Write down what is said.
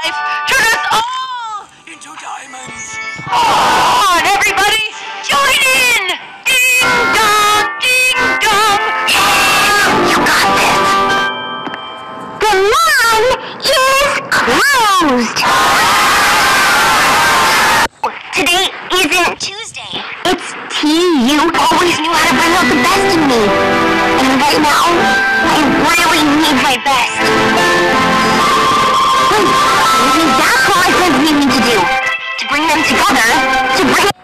life. Turn us all into diamonds. Come on, everybody, join in. Ding dong, ding dong. Yeah, you got this. The line is closed. Today isn't Tuesday. It's tea. You always knew how to bring out the best in me. And right now, I really need my best. Maybe that's what my friends need me to do. To bring them together, to bring